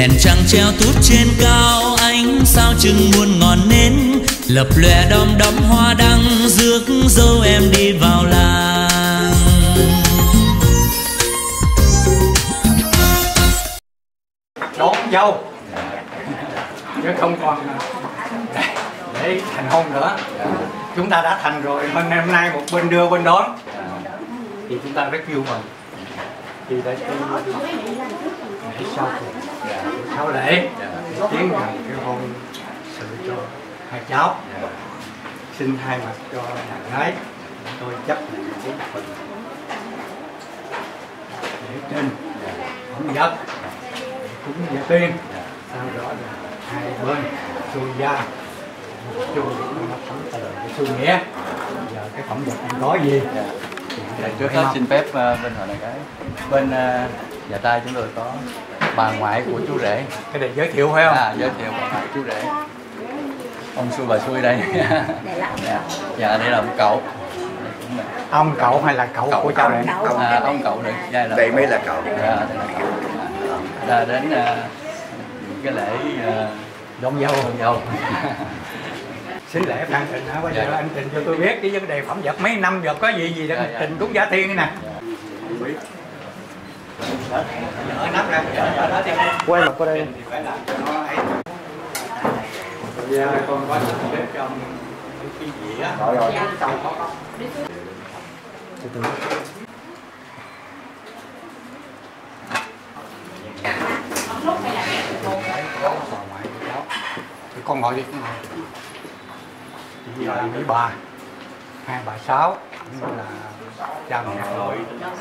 đèn trăng treo tút trên cao, ánh sao chừng muôn ngọn nến lập lòe đom đóm hoa đăng, rước dâu em đi vào làng. Đón dâu chứ không còn để thành hôn nữa. Chúng ta đã thành rồi, hôm nay một bên đưa bên đón thì chúng ta rất vui mừng. Thì đây lễ sau lễ tiến hành cái hôn sự cho hai cháu, xin hai mặt cho nhà gái tôi chấp nhận cái phần để trên phẩm vật cúng gia tiên, sau đó là hai bên xuôi gia xuôi thấm từ cái xuôi nghĩa. Giờ cái phẩm vật anh có gì? Trước hết xin phép bên họ này cái bên nhà trai chúng tôi có bà ngoại của chú rể. Cái này giới thiệu phải không? Giới thiệu bà ngoại chú rể, ông xui bà xui đây. Dạ, đây là ông cậu. Ông cậu hay là cậu của cháu này? Ông cậu được. Đây mới là cậu. Là đến cái lễ đón dâu. Xin lễ Phan Trình hả? Bây giờ anh Trình cho tôi biết cái vấn đề phẩm vật mấy năm giờ có gì đó Trình cúng gia tiên cái nè. Quay mặt qua đây. Giờ con có để cho cái gì á. Rồi. Từ từ. Con gọi đi, con gọi. Bây giờ mấy bà, hai bà Sáu cũng là cha mẹ rồi,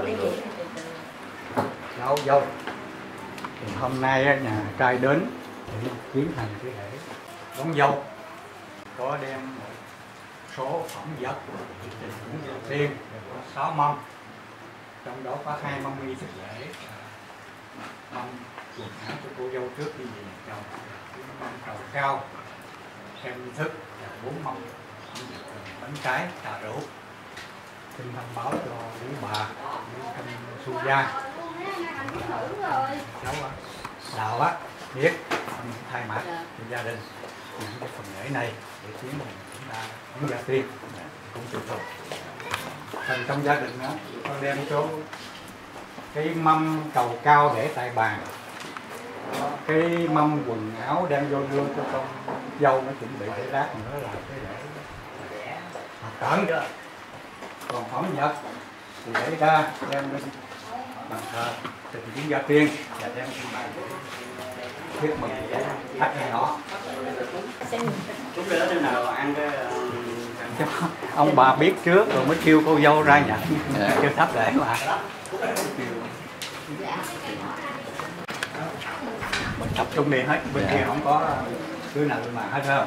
cháu dâu. Thì hôm nay nhà trai đến để tiến hành cái lễ đón dâu, có đem một số phẩm vật cũng đầu tiên có 6 mâm, trong đó có 2 mâm nghi thức lễ, mâm quần áo cho cô dâu trước khi về nhà chồng, mâm cầu cao xem nghi thức và 4 mâm bánh trái trà rượu. Xin thông báo cho quý bà với kênh Su Gia cháu Đào á biết thay mặt cho gia đình những cái phần lễ này để tiến hành chúng ta cúng gia tiên cũng chịu thôi. Phần trong gia đình đó con đem số cái mâm cầu cao để tại bàn, cái mâm quần áo đem vô đưa cho con dâu nó chuẩn bị để lát nữa là cái lễ cẩn. Còn phẩm vật thì để ra đem lên bàn thờ trình cúng gia tiên và đem trên bàn để thuyết mừng khách hay nó. Ông bà biết trước rồi mới kêu cô dâu ra nhận, chưa thắp để mà. Mình tập trung đi hết, bên kia không có đứa nào mà hết không?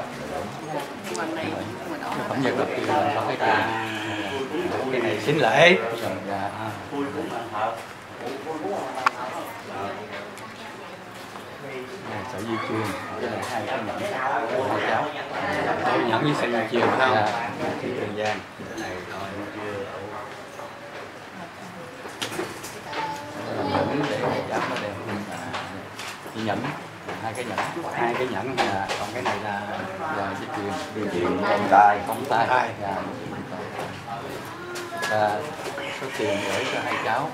cái phẩm vật đầu tiên là có cái trà. Cái này xin lễ. Sợi dây chuyền, cái này 2 cái nhẫn, 2 cháu. Nhẫn với sợi dây chuyền phải không? Thì Tiền Giang. Nhẫn để cháu nó đem nhẫn, 2 cái nhẫn, 2 cái nhẫn, còn cái này là dây chuyền, con tay. Và số tiền để cho 2 cháu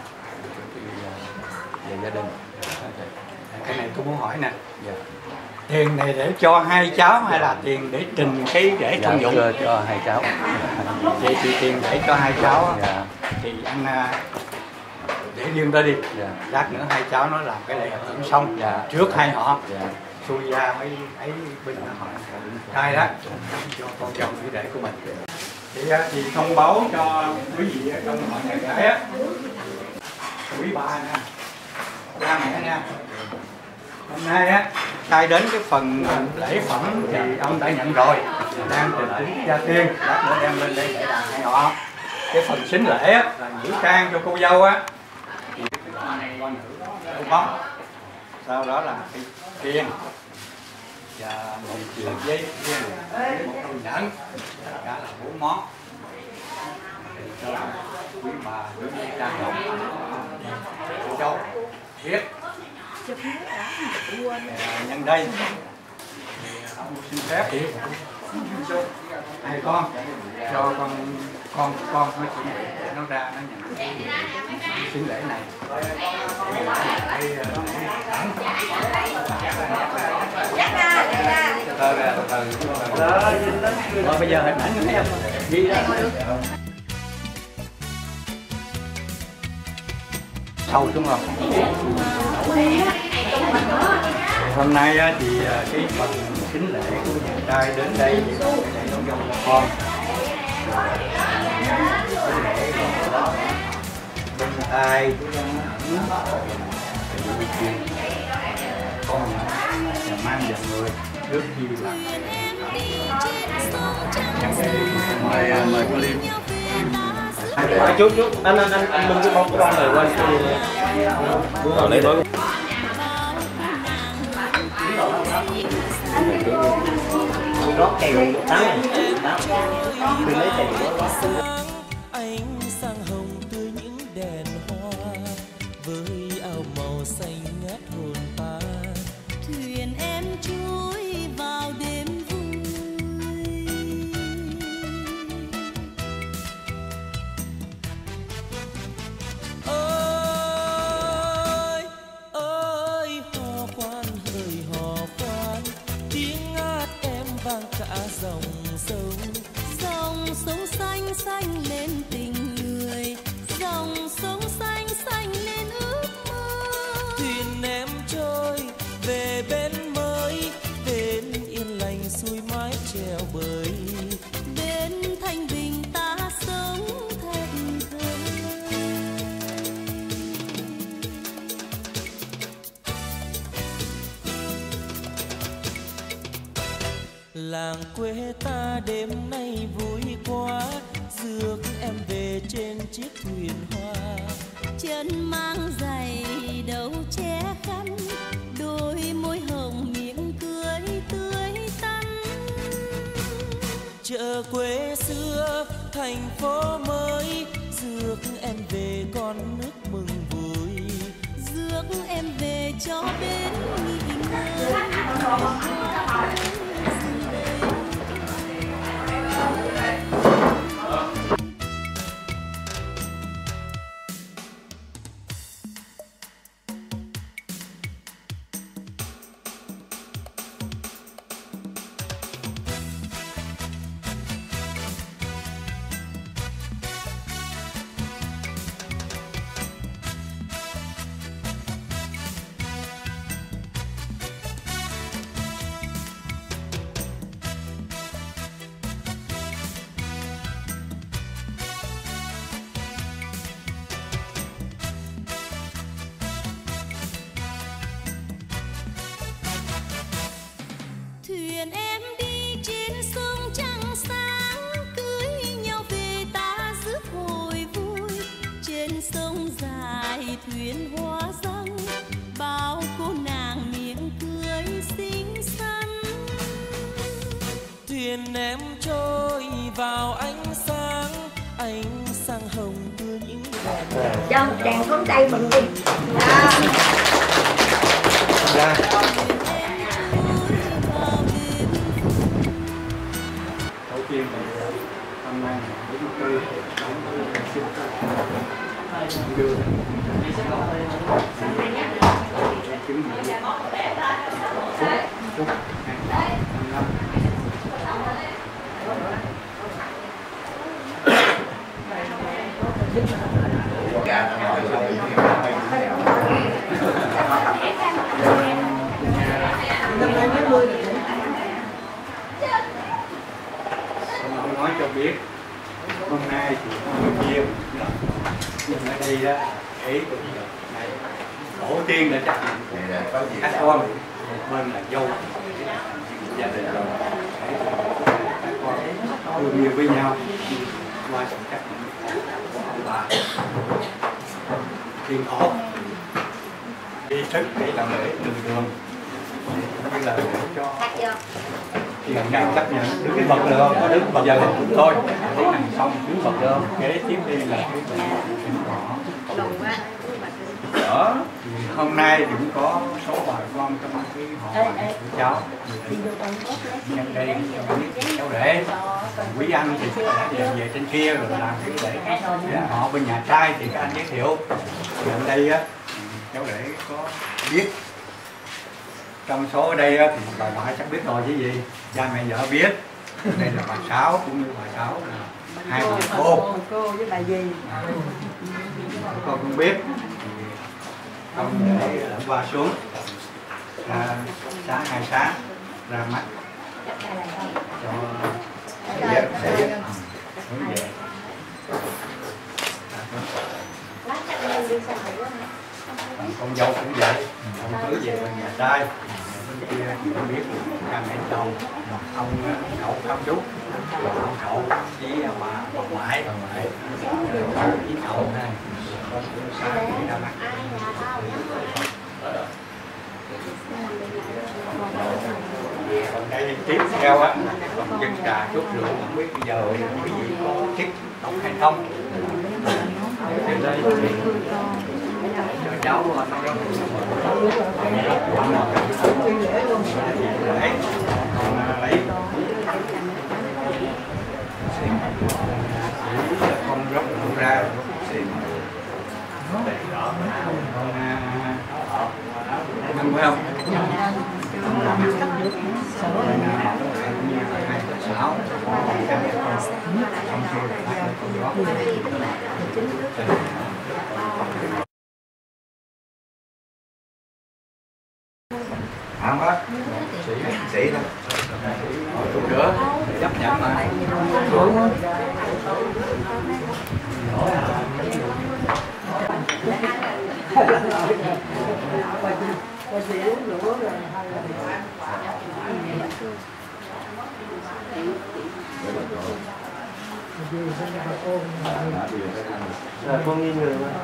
về gia đình. Cái này tôi muốn hỏi nè, tiền này để cho 2 cháu hay là tiền để trình cái để thông dụng? Cho 2 cháu. Vậy thì tiền để cho 2 cháu thì anh để riêng đó đi. Lát nữa 2 cháu nó làm cái lễ hưởng xong trước 2 họ xui ra mấy ấy bên họ trai đó cho con chồng với rể của mình. Thì thông báo cho quý vị ở trong họ nhà gái á, quý bà nè, ba mẹ nha. Hôm nay á, trai đến cái phần lễ phẩm thì ông đã nhận rồi, đang trình cúng gia tiên, lát nữa đem lên đây để đàn hai họ. Cái phần sính lễ á, là nữ trang cho cô dâu á, thì đúng không? Sau đó là cái tiền và một chiếc dây tiền, một con nhẫn, tất cả là 4 món. Thì cho quý bà với trang hồng cô dâu biết. Nhân đây ông xin phép hai con cho con nói chuyện để nó ra nó nhận xin lễ này. Rồi bây giờ hình ảnh thấy em đi ra sâu đúng không? Hôm nay thì cái phần kính lễ của nhà trai đến đây để đón dâu con. Bên tay con nhà mang dần người trước khi làm mời cô Liên. Chút anh bưng cái bóng của con này quên cái lấy tối. Rót kèo táo tôi lấy kèo ánh sang hồng tươi những đèn hoa với áo màu xanh ngát hồn ta. Thuyền em trôi vào đêm vui. Ơi ơi hò khoan hỡi hò khoan, tiếng hát em vang cả dòng sông. Dòng sông xanh xanh lên tình người, dòng sông xanh xanh lên ước mơ. Thuyền em trôi về bên mới, bên yên lành xuôi mái treo bơi. Bên thanh bình ta sống thật thơ. Làng quê ta đêm nay vui quá, rước em về trên chiếc thuyền hoa. Chân mang giày đầu che khăn, đôi môi hồng miệng cười tươi tắn. Chợ quê xưa thành phố mới, rước em về con nước mừng vui. Rước em về cho bên nghỉ ngơi. Thuyền em đi trên sông trăng sáng, cưới nhau về ta rước hồi vui. Trên sông dài thuyền hoa rong, bao cô nàng miệng cười xinh xắn. Thuyền em trôi vào ánh sáng hồng tươi những đèn. Cho một đèn phóng tay bừng đi. Ra. Đầu tiên là hôm nay đến tư đưa nói cho biết hôm nay thì có nhiều nhưng ở đây đó để này tổ tiên đã chấp nhận các con, một bên là dâu gia đình rồi các con thương yêu với nhau qua sự chấp nhận và thiên thổ đi thức để làm lễ đường đường như là để cho thì ngài chấp nhận đứng cái bậc được không? Có đứng bậc giờ cũng thôi. Tiến hành xong đứng bậc được không? Kế tiếp đi là cái chuyện nhỏ. Đó. Hôm nay thì cũng có số bà con trong cái họ của cháu nhân đây cho biết cháu rể quý anh thì đã về trên kia rồi làm cái để họ bên nhà trai thì các anh giới thiệu thì ở đây á cháu rể có biết trong số ở đây á, thì bà ngoại chắc biết rồi chứ gì cha mẹ vợ biết đây là bà Sáu cũng như bà Sáu hai bà cô với bà gì con cũng biết ông để qua xuống sáng hai sáng ra mắt cho sẽ hướng về con dâu cũng vậy ông cứ về bên nhà trai bên kia thì không biết cha mẹ chồng ông cậu cao chút ông cậu với bà ngoại với cậu này con cũng sáng đi ra mắt còn đây tiếp theo á còn dân trà chút rượu không biết bây giờ quý vị có tiếp tục hay không từ đây cho cháu lấy con rốc ra ăn phải không? Không có sĩ thôi chút nữa chấp nhận mà con nghi ngờ mà.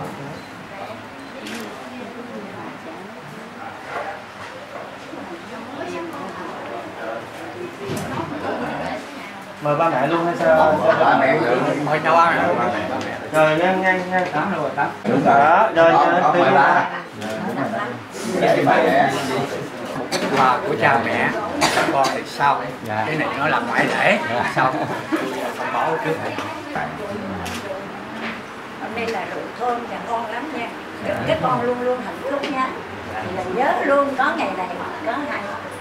Mời ba mẹ luôn hay sao? Ba mẹ mời cháu ăn rồi nhanh tắm rồi tắm đó rồi quà của cha mẹ các con thì sau cái này nó là ngoại lễ sau con báo trước này hôm nay là rượu thơm và ngon lắm nha, các con luôn luôn hạnh phúc nha, là nhớ luôn có ngày này có hai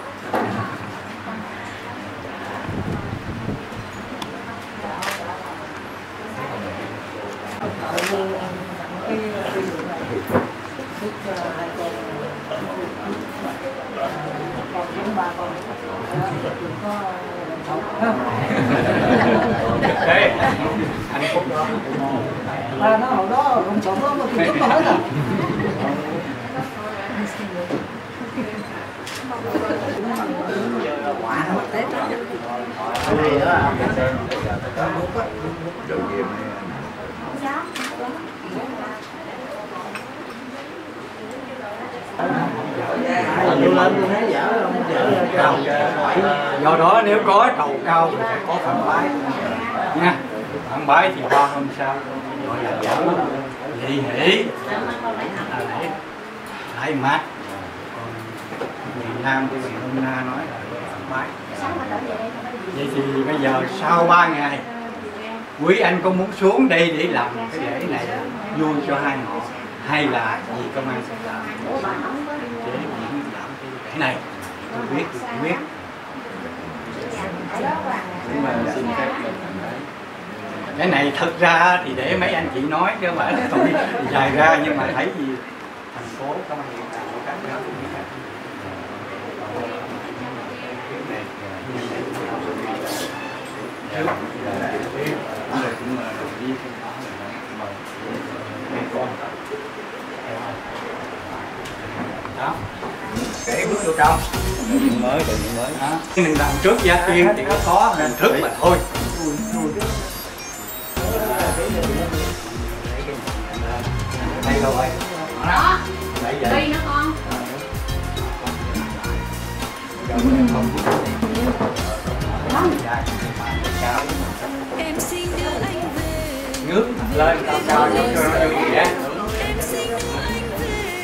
Ê, anh Phúc đó nó hồi đó không chọn nó mà cũng hết à. Quả nó Tết này đó do đó nếu có trầu cao thì phải có phản bái nha, phản bái thì ba hôm sau gọi là giảm dị hỷ đại mát, còn miền Nam của miền Đông Na nói là phản bái. Vậy thì bây giờ sau 3 ngày quý anh có muốn xuống đây để làm cái lễ này vui cho hai họ hay là vì công an sẽ làm để miễn giảm cái lễ này? Tôi biết nhưng mà xin phép cái này thật ra thì để mấy anh chị nói chứ không phải là tôi dài ra, nhưng mà thấy gì thành phố công an hiện tại của các nước đó để bước vô trong mới đó. Mình làm trước gia tiên thì nó khó nên trước mà thôi. Đây rồi đó đây nó con em xin đưa anh về nước lên cao cao cho nó vui vẻ. em xin đưa anh về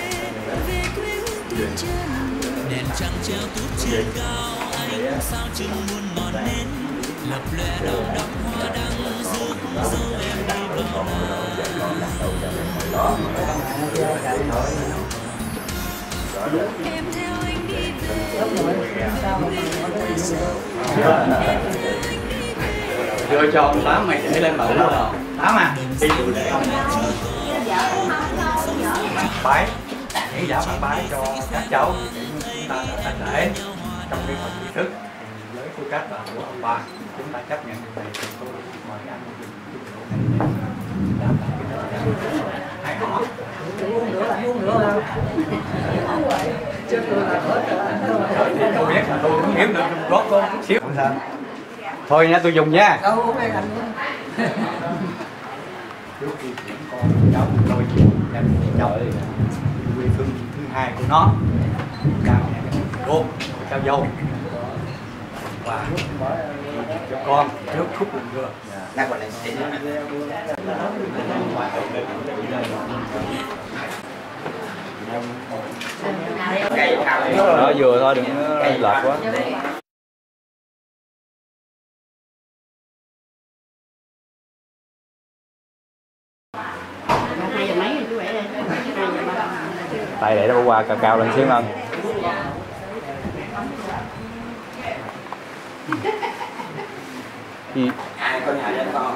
đèn trăng treo tút trên cao, ánh sao chừng muôn ngọn nến lập lòe đom đóm hoa đăng rước dâu em đi vào làng. Em theo anh đi về, đưa cho ông Tám mày để lên bầu đó. Tám à, đi bái, những dạo bạn bái cho các cháu chúng ta đã thành lễ trong cái phần nghi thức với tư cách là của ông bà, chúng ta chấp nhận điều này thì tôi mời anh chúc hai họ tôi biết là tôi cũng hiểu được gót con chút xíu thôi nha, tôi dùng nha. Trước khi chuyển con cháu tôi gia đình cháu quê hương thứ hai của nó, cha mẹ cô cháu dâu và cho con trước khúc đường dừa. Đó vừa thôi, đừng lật quá. Tay để nó qua cao cao lên xíu hơn. Con nhà cho con.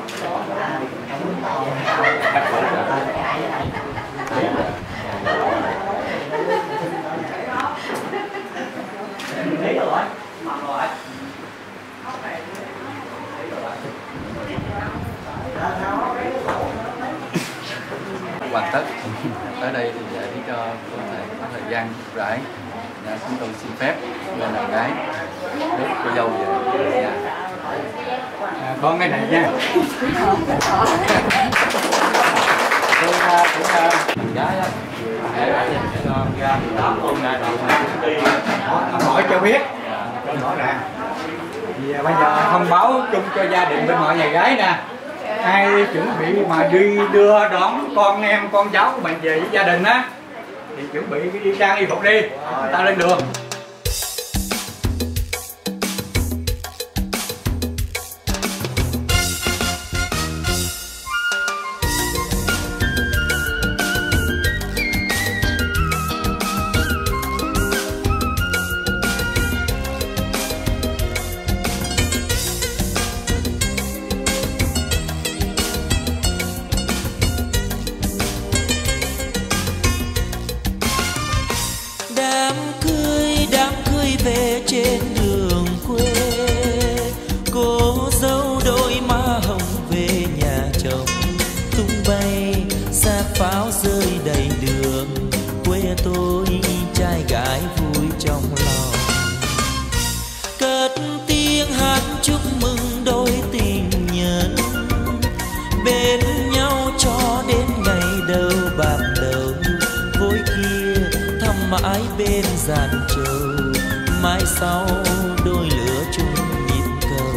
Hoàn tất. Tới đây thì để cho có thể có thời gian rãi, chúng tôi xin phép bên là gái đốt cô dâu về nhà. Con cái này nha. Tôi cũng gái á, hỏi cho biết, hỏi nè. Thì bây giờ thông báo chung cho gia đình bên mọi nhà gái nè. Ai chuẩn bị mà đi đưa đón con em con cháu của mình về với gia đình á thì chuẩn bị cái y trang y phục đi, ta lên đường. Về trên đường quê, cô dâu đôi má hồng về nhà chồng, tung bay xác pháo rơi đầy đường, quê tôi trai gái vui trong lòng. Cất tiếng hát chúc mừng đôi tình nhân, bên nhau cho đến ngày đầu bạc đầu, vối kia thăm mãi bên giàn trầu, mai sau đôi lửa chung nhịp cầu.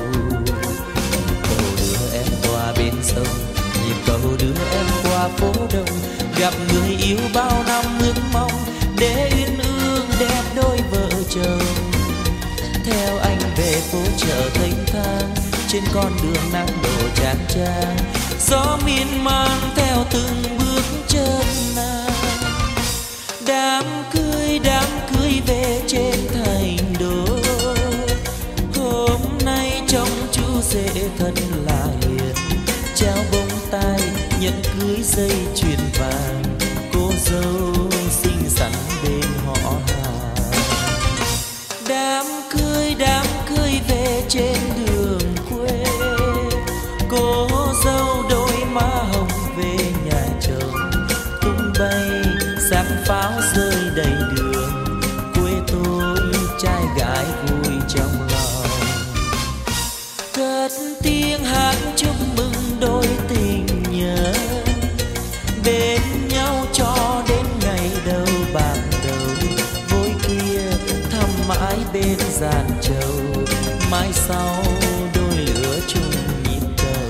Cầu đưa em qua bên sông, nhịp cầu đưa em qua phố đông, gặp người yêu bao năm ước mong để uyên ương đẹp đôi vợ chồng. Theo anh về phố chợ thênh thang, trên con đường nắng đổ chang chang, gió miên man theo từng bước chân nàng. Đám cưới về trên thành đô, hôm nay trông chú rể thật là hiền, trao bông tai nhận cưới dây chuyền vàng, cô dâu xinh xắn bên họ hàng. Đám cưới về trên đường quê, cô dâu đôi má hồng về nhà chồng, tung bay xác pháo rơi đầy đường, quê tôi trai gái vui trong lòng. Cất tiếng hát chúc mừng đôi tình nhân, bên nhau cho đến ngày đầu bạc đầu, vối kia thăm mãi bên giàn trầu, mai sau đôi lửa chung nhịp cầu.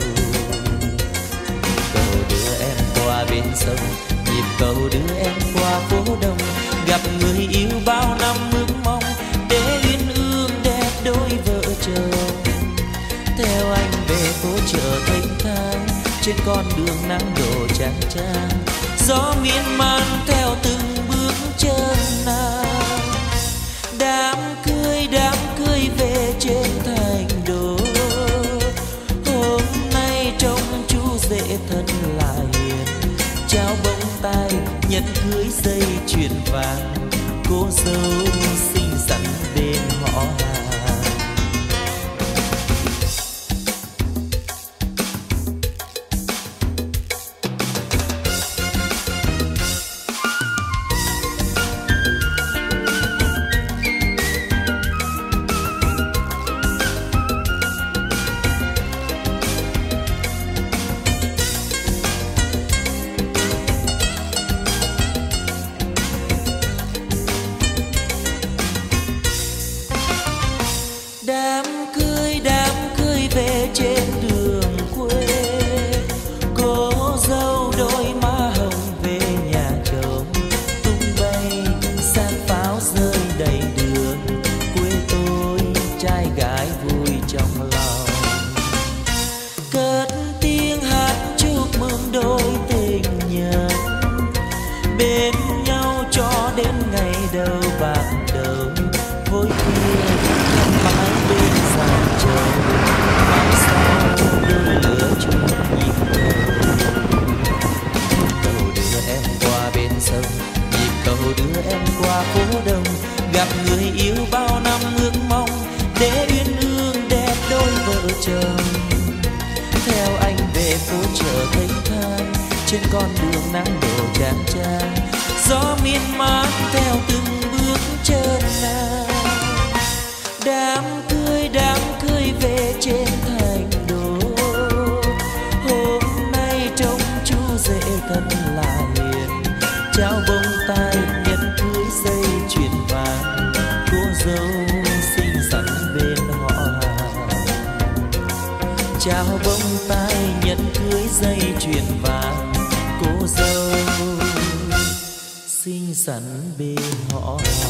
Cầu đưa em qua bên sông, nhịp cầu đưa em qua phố đông, gặp người yêu con đường nắng đổ chang chang. Gió miên man theo từng bước chân nàng. Đám cưới về trên thành đô. Hôm nay trông chú rể thân là hiền, trao bông tai nhẫn cưới dây chuyền vàng. Cô dâu xinh xắn bên họ hàng. Đám cưới về trên đường quê. Cô dâu đôi má hồng về nhà chồng. Tung bay san pháo rơi đầy đường. Quê tôi trai gái vui trong lòng. Cất tiếng hát chúc mừng đôi tình nhân, bên nhau cho đến ngày đầu bạc đầu. Với kia mãi bên dòng trời, mãi sau đôi lửa chung nhịp cầu đưa em qua bên sông, nhịp cầu đưa em qua phố đông. Gặp người yêu bao năm ước mong, để uyên ương đẹp đôi vợ chồng. Theo anh về phố chợ thênh thang, trên con đường nắng đổ chang chang. Gió miên man theo từng bước chân nàng. Đám cưới về trên thành đô. Hôm nay trông chú rể thân là hiền, trao bông tai nhẫn cưới dây chuyền vàng. Cô dâu xinh xắn bên họ hàng. Trao bông tai nhẫn cưới dây chuyền vàng. Cô dâu xinh xắn bên họ hàng.